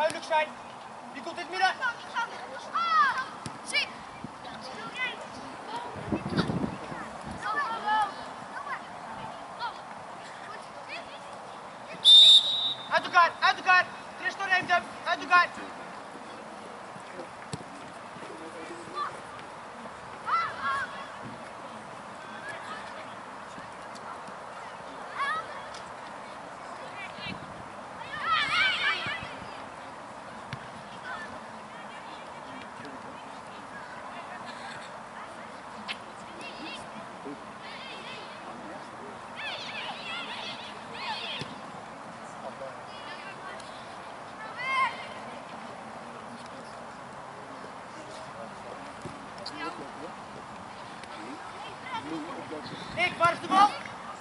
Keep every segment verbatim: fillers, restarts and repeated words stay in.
duidelijk zijn. Wie komt in het midden? Uit elkaar, uit elkaar. Tristan neemt hem, uit elkaar. Ik, waar is de bal?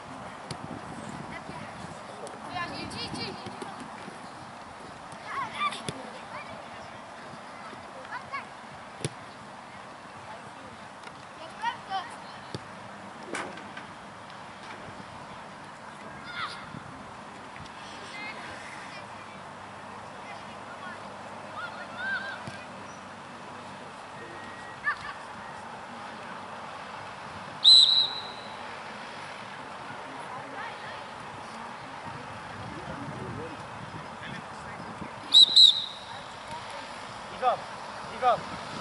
Ivan, Ivan.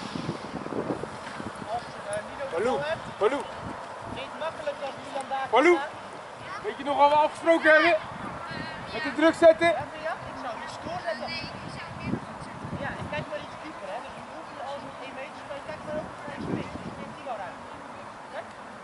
Als uh, Nino de bal hebt, Palou. niet makkelijk als Milan daar Palou. staat. Weet je nog wat we afgesproken hebben? Met de druk zetten? Ja, vind je? Ik zou iets doorzetten. Ja, en kijk maar iets dieper, hè. Dus je hoeft nu alles op één meter, maar je kijkt maar ook naar iets mee. Dus neemt die wel ruimte. Kijk.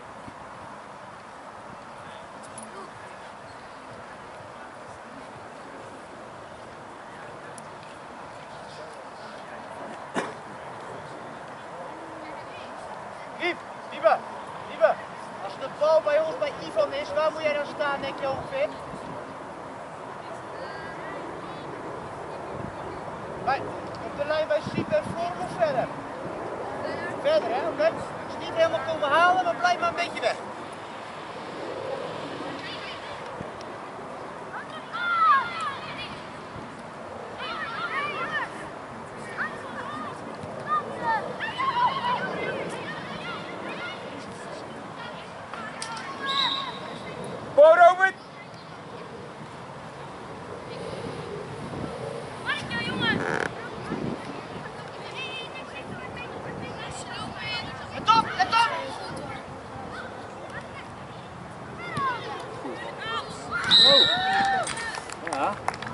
Wiep, Wiebe, Wiebe, als de bal bij ons bij Ivan is, waar moet jij dan staan, denk je ongeveer? Bij, op de lijn bij Sieper voor of verder? Verder, hè, oké? Okay. Dus niet helemaal komen halen, maar blijf maar een beetje weg. Bal, Robert! Let op, let op! Oh. Ja.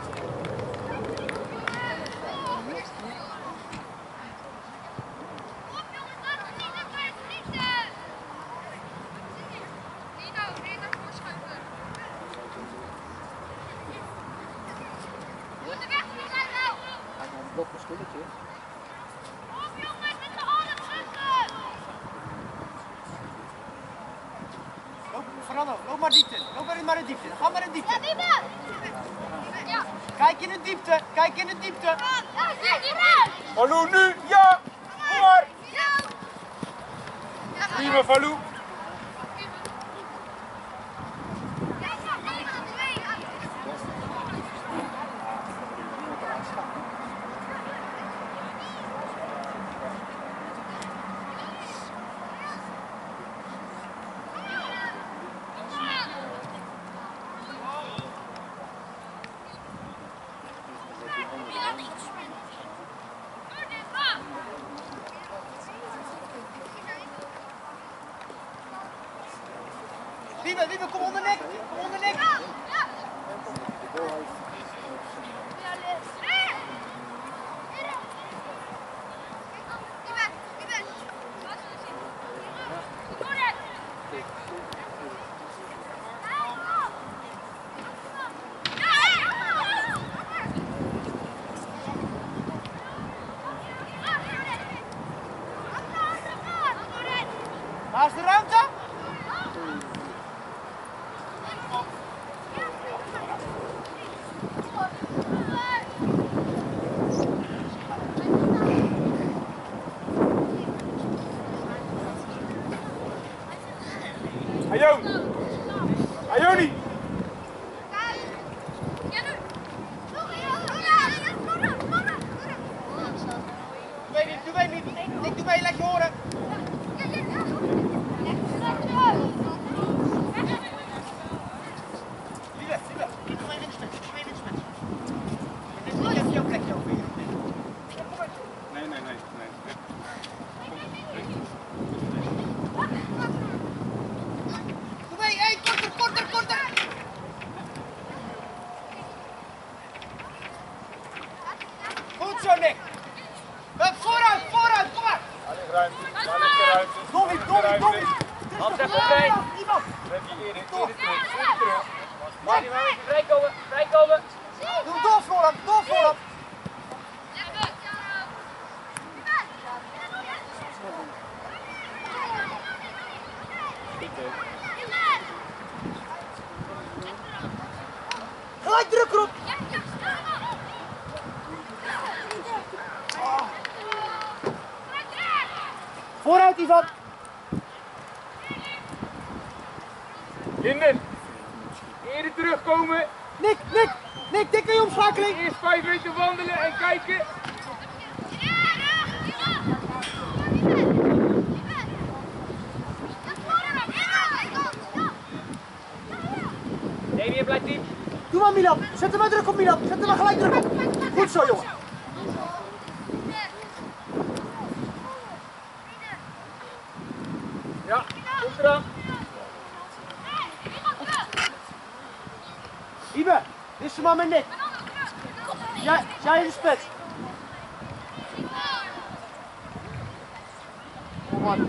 Nog een schulletje. Loop, Fernando, loop maar diepte. Loop maar in maar in diepte. Ga maar in diepte. Ja, Kijk in de diepte, kijk in de diepte. Palou nu, ja! Kom maar! Prima, Palou. Wiebe, Wiebe, kom onder nek. Kom onder nek. Waar is de ruimte? Ayo! Ayoni! zo, Nick. Hup, vooruit, vooruit, kom maar. Daar ligt ruimte, daar ligt de ruimte. Dobby, Dobby, Dobby. Hans even opbij. Iemand. Dan heb je Erik, Erik terug, Erik terug. Mag je maar even vrijkomen, vrijkomen. Doe door, Florent, door, Florent. Gelijk druk erop. Oh. Vooruit, Ivan. Linden. Erik terugkomen. Nick, Nick, Nick, dikke je omschakeling. Eerst vijf meter wandelen en kijken. Nee, weer blijft diep. Doe maar Milan, zet hem maar druk op Milan, zet hem maar gelijk druk op. Goed zo jongen. Ja, komt eraan. Ibe, dit is de man met Nick. Jij, jij in de spits. Kom maar.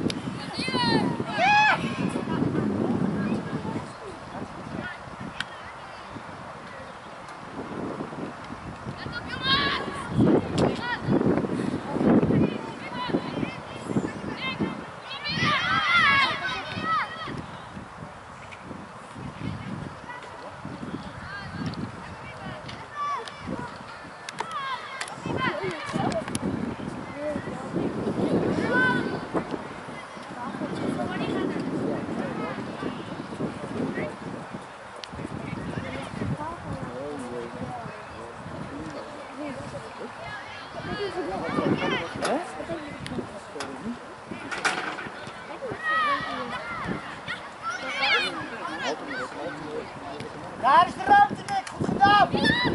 Daar is de ruimte, Nick. Goed gedaan.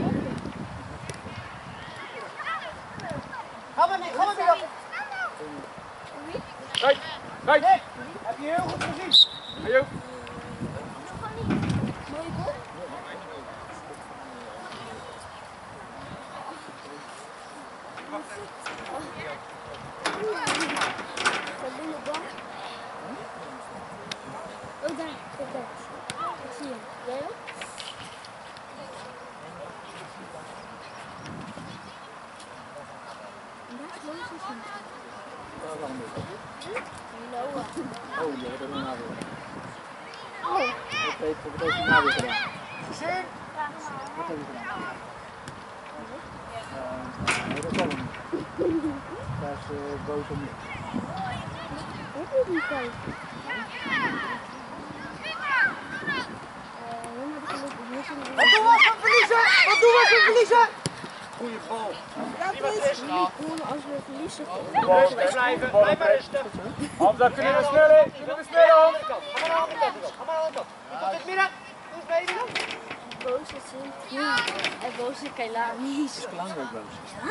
Ga maar, Nick. Ga maar, Milan. Kijk, kijk. Nick, heb je heel goed gezien. Hey, joh. Oh, daar. Kijk daar. Ik zie hem. Jij ook? En daar is Loos is niet. Noah. Oh, die hebben we daarna weer. Oh. Wat heeft wat heeft hij nou weer gedaan? Gezien? Wat heeft hij gedaan? Uh, nee, dat kan hem niet. Daar is uh, boos om niet. Wat doe je kijk? Wat doen we als we verliezen? Wat doen we als we verliezen? Goeie bal. Niemand is er al. Als we verliezen. Rustig blijven, blijf maar rustig. Hans, daar kunnen we sneller. Kunnen we sneller, Hans. Ga maar aan de andere kant. Ga maar aan de andere kant. Je komt in het midden. Doe eens mee, Milan. Boos is Sint en boos is Kailani. Het is belangrijk boos.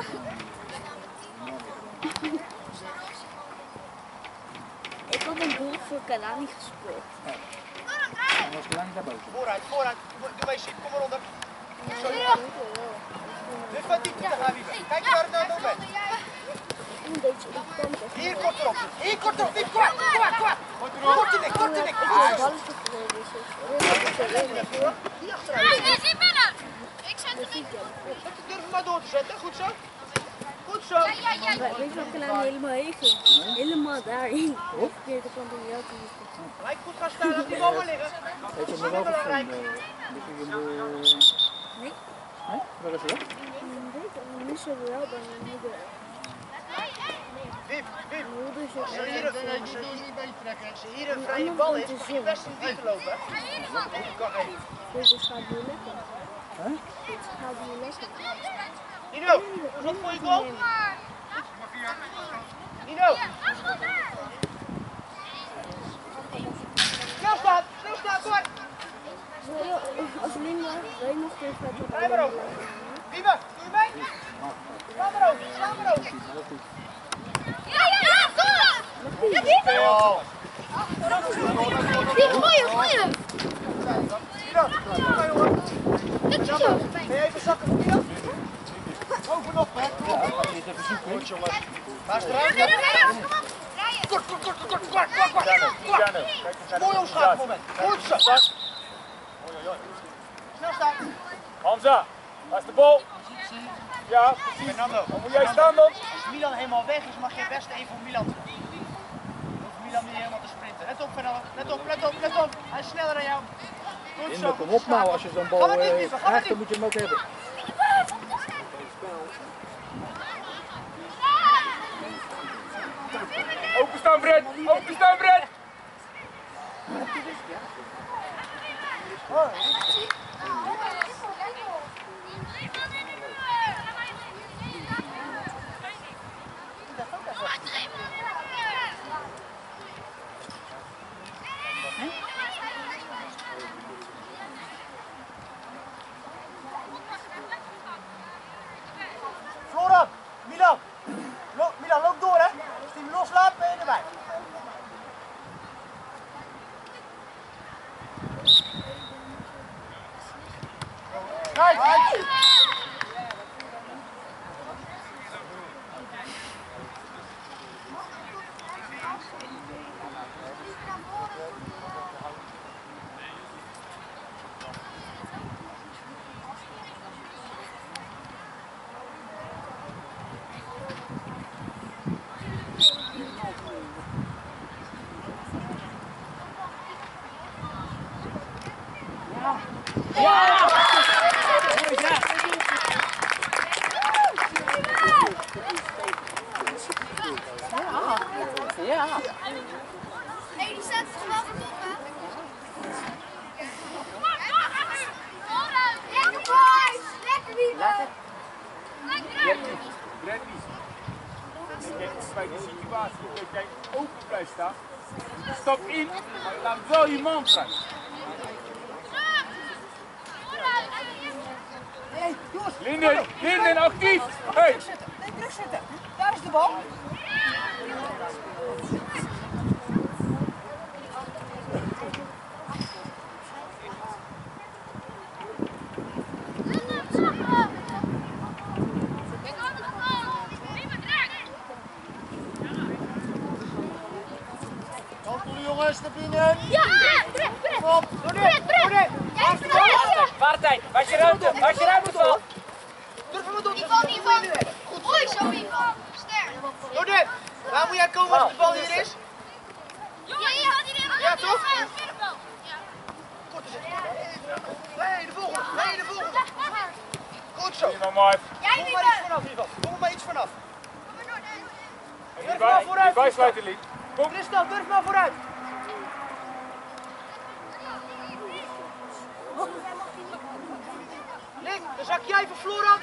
Ik had een doel voor Kailani gespeeld. En was belangrijk daar boos. Vooruit, vooruit. Doe mee, Sip. Kom maar onder. Zo, Ja, ja. Dit wat diep te gaan, Wiebe. Kijk waar het nou nog bent. een beetje irritant. Hier kort erop. Hier kort erop. Niet kwart. Kom maar, kom maar. Kort in ik, kort in ik. Ik heb alles gekregen, dus Die achteruit. ik zet het niet. Durf hem maar door te zetten. Goed zo. Goed zo. Weet je wat Kailani helemaal heen ging? Helemaal daarin. Of verkeerde kant op jou te zitten. Gelijk goed gaan staan. Laat die bal maar liggen. Heeft hij Dat nog is wel belangrijk. gevonden? Misschien in de... Nee. Nee? Waar is hij weg? Nu zullen we wel dan een moeder. Wip, Wip. Moeder Als er zit hier een, als er hier een vrije bal is, mag je best in diep lopen. Kan even. Dus het gaat nu lekker. Hè? Het gaat nu lekker. Nino, hoe is dat voor je goal? Nino. Snel staan, snel staan, kom maar. Als Linda, wij nog steeds met Ga maar over. Wiebe, doe je mee? Sla maar over, sla maar over. Ja, ja, ja, goed! Ja, die Oh. Die goeie, goeie! Nino, kom maar jongen. Dat is zo. Ben je even zakken voor Nino? Bovenop, hè? Kom op. even zoeken. Goed jongens. Waar is de ruimte? Kort, kort, kort, kort, kort, kort, kort. Mooi omschakelmoment. Goed zo. Snel staan. Hamza, waar is de bal? Ja, precies. Fernando. Dan moet jij staan dan. Als Milan helemaal weg is, mag je best even voor Milan doen. Dan hoeft Milan niet helemaal te sprinten. Let op Fernando. Let op, let op, let op. Hij is sneller dan jou. Goed In zo. kom op nou, als je zo'n bal Ga maar niet, eh, Lieve, ga maar krijgt, dan niet. moet je hem ook hebben. Openstaan Brett, openstaan Brett. Flora, Milan. Loop, Milan, loop door hè. Als hij hem loslaat, ben je erbij. Kijk! Nee, die staat er wel verdomme. Lekker boys! Lekker Wiebo! Brett niet. Kijk, bij de situatie dat jij open blijft staan. Stap in, maar laat wel je man vrij. Nee, jongens. Linden, Linden actief! Hey. Nee, terug zitten. Daar is de bal. Jongens, naar binnen! Ja, Brett, Brett! Kom, door dit! Door dit! Jij is er! Vaartijd, waar is je ruimte? Waar is je ruimte van? Durf hem maar door! Ivan, Ivan! Mooi zo, Ivan! Sterk! Door dit! Waar moet jij komen als de bal hier is? Ja, ja, Ja, toch? Ja. Nee, de volgende! Nee, de volgende! Goed zo! Hier maar maar. Jij Kom niet maar iets vanaf, Ivan. Kom er maar iets vanaf. Durf maar vooruit! Wij sluiten Lied. Kom. Tristan, durf maar vooruit! Nick, dan zak jij voor Flora.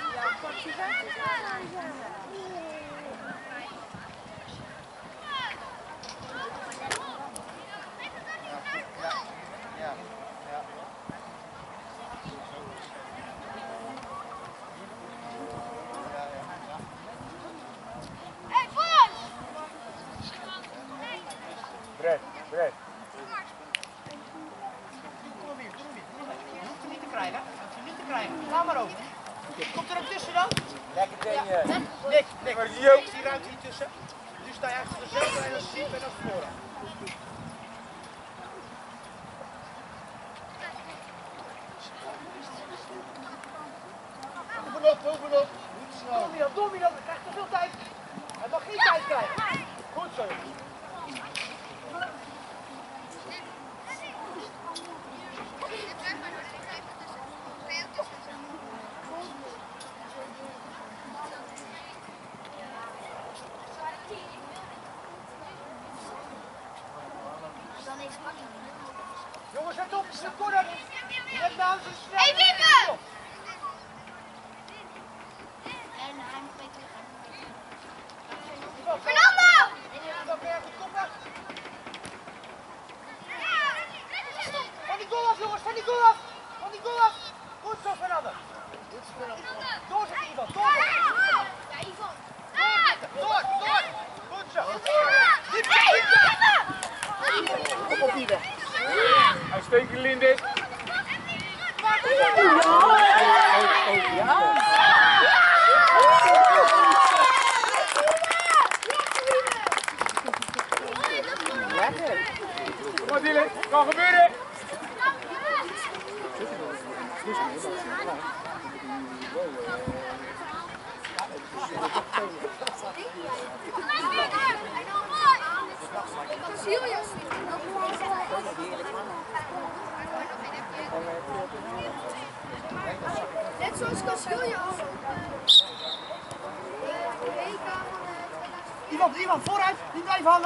Hey, boys! Brett, Brett. Kom maar weer, kom maar weer, kom maar weer. Je hoeft hem niet te krijgen. Je hoeft hem niet te krijgen. Ga maar over. Komt er ook tussen dan? Lekker dingen. Nick, Nick. Maar die ook. Niks, die ruimte hier tussen. Nu sta je achter dezelfde en dan Siep en dan Flora. Bovenop, bovenop. Niet snel. Door Milan, door Milan. Hij krijgt te veel tijd. Hij mag geen tijd krijgen. Goed zo. Jongens, let op. Ze corner. Let nou zo snel. Hey, Wiebe! Fernando! Dan ben je goed koppen. Van die goal af, jongens. Van die goal af. Van die goal af. Goed zo, Fernando. Doorzetten, Ivan. Doorzetten. Ja, Ivan. Door, door. Goed zo. Diepte, diepte. Kom op, Ivan. Uitstekend Linden. Ivan, Ivan, vooruit, niet blijven hangen.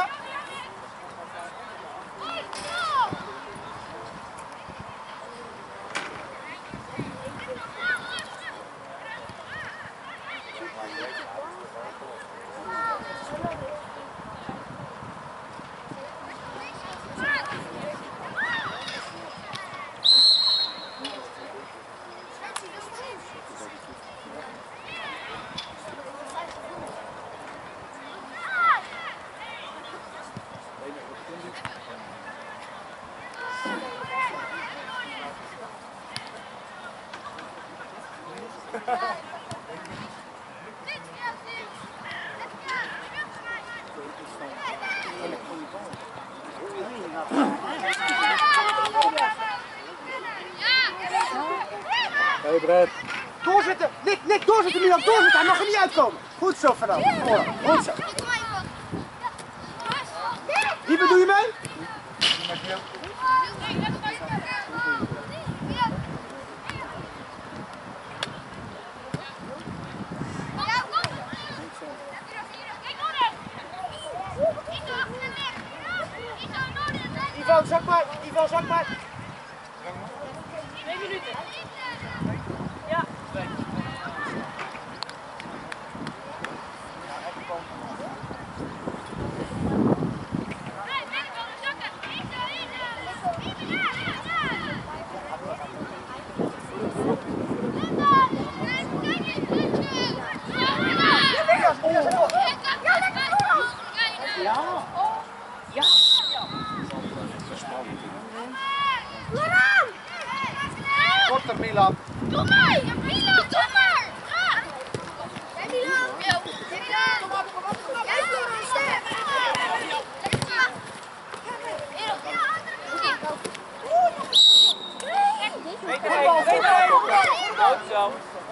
Hey Brett. Doorzetten, Nick, Nick, doorzetten Milan, doorzetten, hij mag er niet uitkomen. Goed zo, Fernando. Goed zo. Wie bedoel je mee? Ivan, zak maar, Ivan, zak maar. Twee minuten. Korter Milan. Doe maar! Milan, doe maar! Ga! Hey Milan! Hey Milan! Kom op, kom op, kom op! Jij doet een ster! Beter heen, beter heen. Goed zo.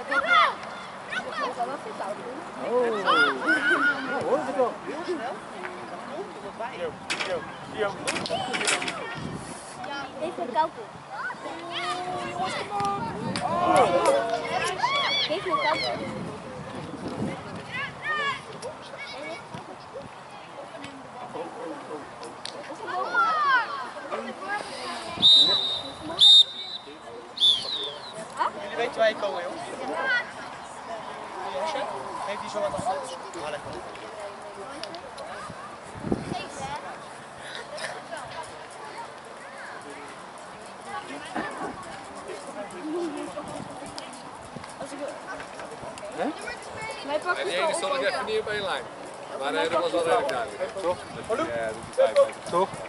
Even koken. Geef me koken. Jullie weten waar je komen, joh. Heeft hij zo wat aan alles? Ja, lekker. En die ene stond ik even niet op één lijn. Maar nee, dat was wel redelijk duidelijk. Toch? Ja, dat is vijf meter. Toch?